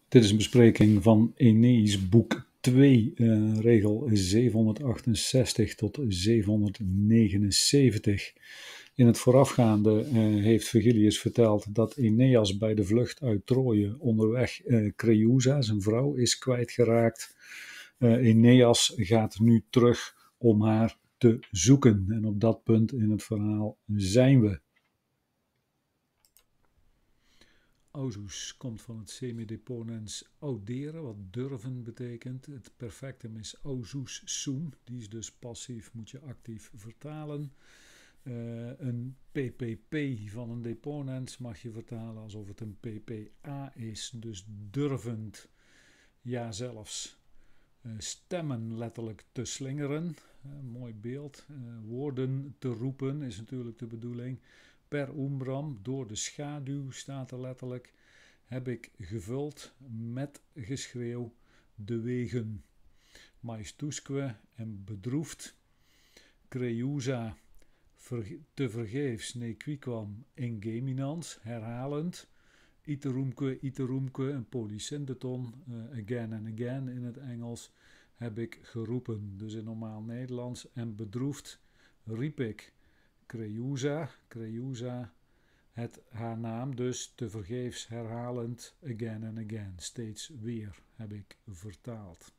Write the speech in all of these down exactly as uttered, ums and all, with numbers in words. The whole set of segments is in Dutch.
Dit is een bespreking van Aeneis boek twee, uh, regel zevenhonderdachtenzestig tot zevenhonderdnegenenzeventig. In het voorafgaande uh, heeft Virgilius verteld dat Aeneas bij de vlucht uit Troje onderweg uh, Creusa, zijn vrouw, is kwijtgeraakt. Uh, Aeneas gaat nu terug om haar te zoeken en op dat punt in het verhaal zijn we. Ausus komt van het semideponens audere, wat durven betekent. Het perfectum is ausus sum, die is dus passief, moet je actief vertalen. Uh, een P P P van een deponens mag je vertalen alsof het een P P A is, dus durvend, ja zelfs. Uh, stemmen letterlijk te slingeren, uh, mooi beeld. Uh, woorden te roepen is natuurlijk de bedoeling. Per umbram, door de schaduw staat er letterlijk, heb ik gevuld met geschreeuw de wegen. Maestusque en bedroefd. Creusa, ver, te vergeefs, nequiquam ingeminans, herhalend. Iterumque, iterumque, een polysyndeton, uh, again and again in het Engels, heb ik geroepen. Dus in normaal Nederlands. En bedroefd riep ik. Creusa, Creusa, het, haar naam dus te vergeefs herhalend, again and again, steeds weer heb ik vertaald.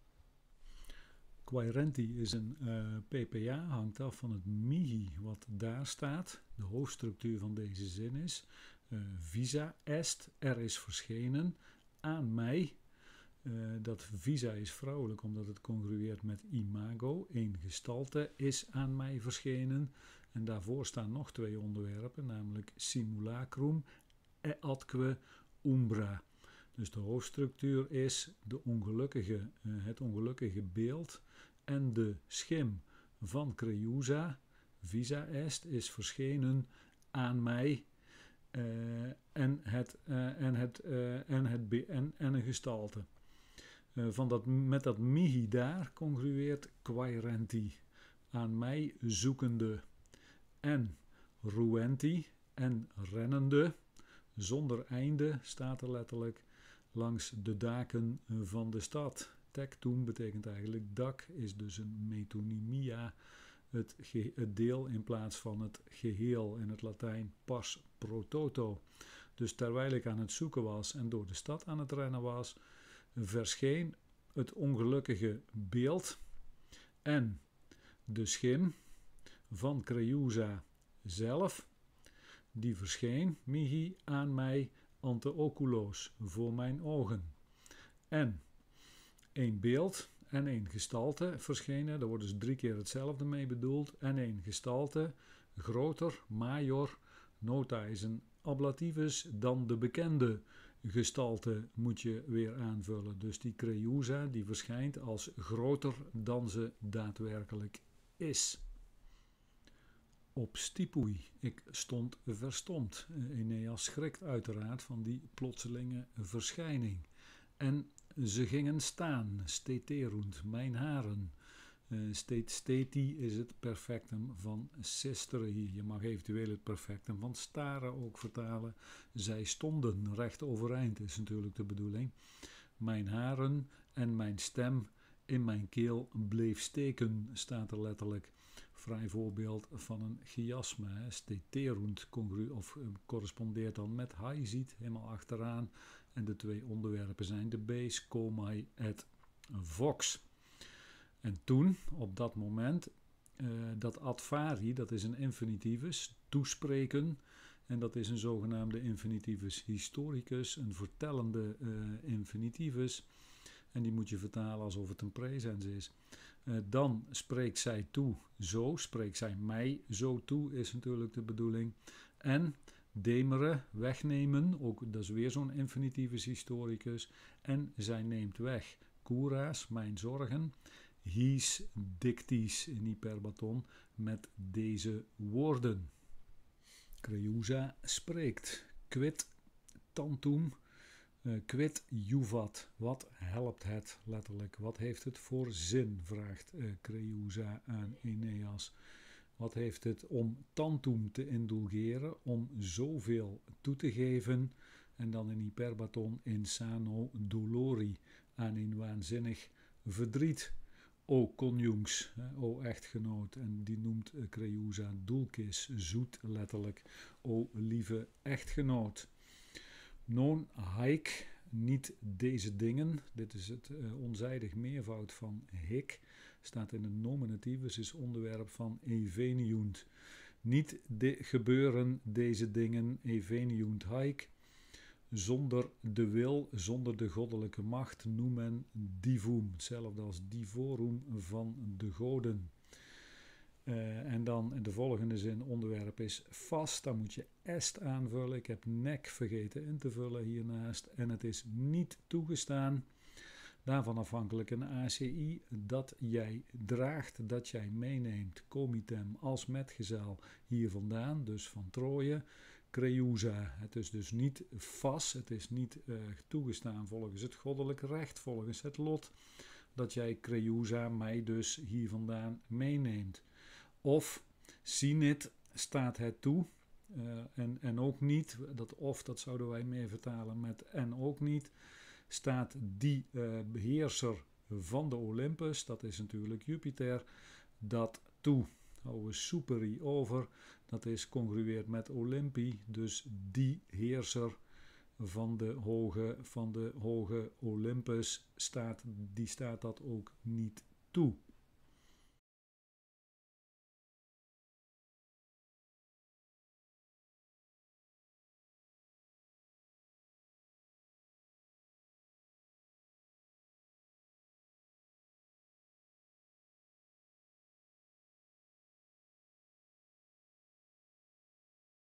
Quaerenti is een uh, P P A, hangt af van het mihi wat daar staat. De hoofdstructuur van deze zin is, uh, visa est, er is verschenen, aan mij. Uh, dat visa is vrouwelijk omdat het congrueert met imago, een gestalte is aan mij verschenen. En daarvoor staan nog twee onderwerpen, namelijk simulacrum et atque umbra. Dus de hoofdstructuur is de ongelukkige, uh, het ongelukkige beeld en de schim van Creusa, visa est, is verschenen aan mij uh, en, het, uh, en, het, uh, en, het be- en, en een gestalte. Uh, van dat, met dat mihi daar congrueert quaerenti, aan mij zoekende. En ruenti en rennende, zonder einde staat er letterlijk, langs de daken van de stad. Tectum betekent eigenlijk dak, is dus een metonymia, het, ge- het deel in plaats van het geheel, in het Latijn pars pro toto. Dus terwijl ik aan het zoeken was en door de stad aan het rennen was, verscheen het ongelukkige beeld en de schim van Creusa zelf, die verscheen, mihi, aan mij, ante oculos, voor mijn ogen. En één beeld en één gestalte verschenen, daar wordt dus drie keer hetzelfde mee bedoeld, en één gestalte, groter, major, nota is een ablativus, dan de bekende gestalte moet je weer aanvullen. Dus die Creusa, die verschijnt als groter dan ze daadwerkelijk is. Op stipui, ik stond verstomd. Aeneas schrikt uiteraard van die plotselinge verschijning. En ze gingen staan, steterunt, mijn haren. Uh, stet, steti is het perfectum van sisteri. Je mag eventueel het perfectum van staren ook vertalen. Zij stonden recht overeind, is natuurlijk de bedoeling. Mijn haren en mijn stem in mijn keel bleef steken, staat er letterlijk. Vrij voorbeeld van een chiasme, hè. Steterunt congru, of uh, correspondeert dan met haizit, helemaal achteraan. En de twee onderwerpen zijn de base, comai et vox. En toen, op dat moment, uh, dat advari, dat is een infinitivus, toespreken. En dat is een zogenaamde infinitivus historicus, een vertellende uh, infinitivus. En die moet je vertalen alsof het een presens is. Uh, dan spreekt zij toe zo, spreekt zij mij zo toe, is natuurlijk de bedoeling. En demere, wegnemen, ook dat is weer zo'n infinitivus historicus. En zij neemt weg, curas, mijn zorgen. His dictis in hyperbaton, met deze woorden. Creusa spreekt, quid tantum. Uh, quid juvat, wat helpt het letterlijk? Wat heeft het voor zin, vraagt uh, Creusa aan Aeneas. Wat heeft het om tantum te indulgeren, om zoveel toe te geven? En dan in hyperbaton insano dolori, aan een waanzinnig verdriet. O conjunx, o echtgenoot, en die noemt Creusa dulcis, zoet letterlijk, o lieve echtgenoot. Non haec, niet deze dingen, dit is het uh, onzijdig meervoud van hic, staat in het nominativus, is onderwerp van eveniunt. Niet de, gebeuren deze dingen, eveniunt haec, zonder de wil, zonder de goddelijke macht, noemt men divum, hetzelfde als divorum van de goden. Uh, en dan de volgende zin, onderwerp is vast, dan moet je est aanvullen. Ik heb nek vergeten in te vullen hiernaast. En het is niet toegestaan, daarvan afhankelijk een A C I, dat jij draagt, dat jij meeneemt, comitem als metgezel hier vandaan, dus van Troje. Creusa, het is dus niet vast, het is niet uh, toegestaan volgens het goddelijke recht, volgens het lot, dat jij Creusa mij dus hier vandaan meeneemt. Of sinit staat het toe, uh, en, en ook niet, dat of dat zouden wij meer vertalen met en ook niet, staat die uh, beheerser van de Olympus, dat is natuurlijk Jupiter, dat toe. Houden we superi over, dat is congrueerd met Olympi, dus die heerser van de hoge, van de hoge Olympus, staat, die staat dat ook niet toe.